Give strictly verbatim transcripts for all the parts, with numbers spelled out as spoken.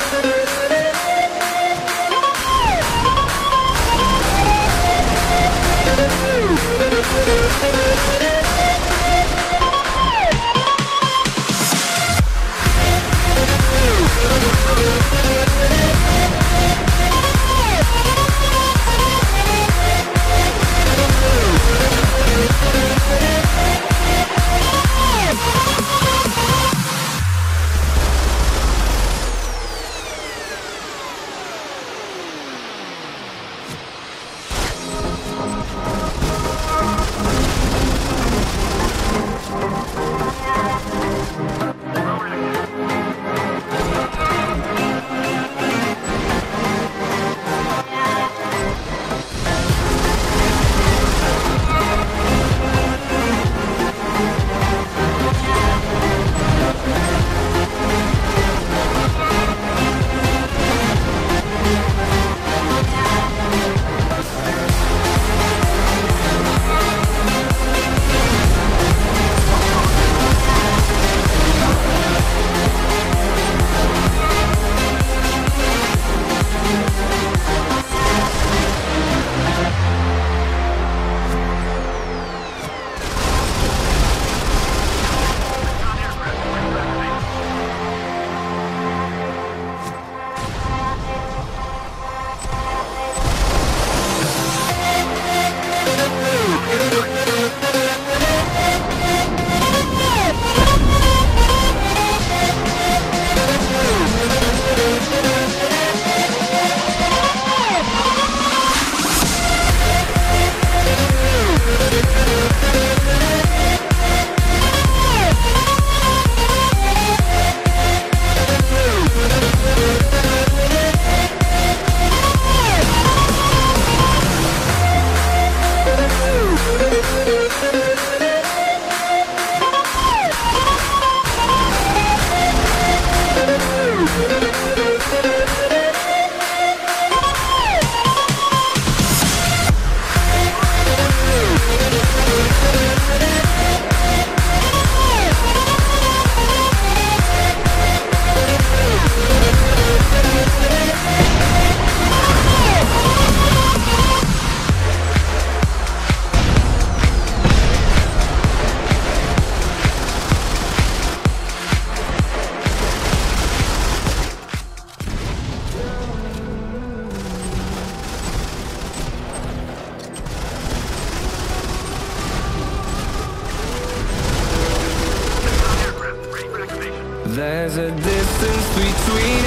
There's a distance between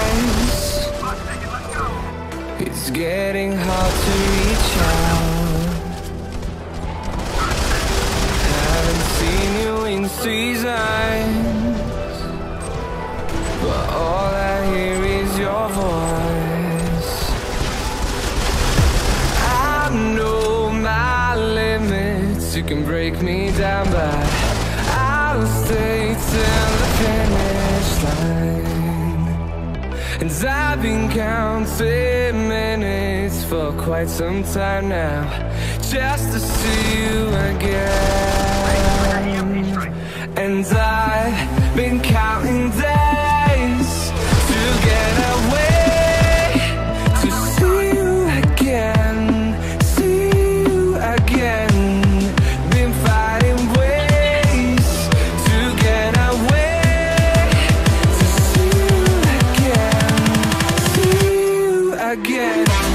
us. It's getting hard to reach out. Haven't seen you in seasons, but all I hear is your voice. I know my limits. You can break me down, but I'll stay till the finish line. And I've been counting minutes for quite some time now, just to see you again. And I've been counting days to get away, to see you again, see you again. Been fighting ways to get away, to see you again, see you again.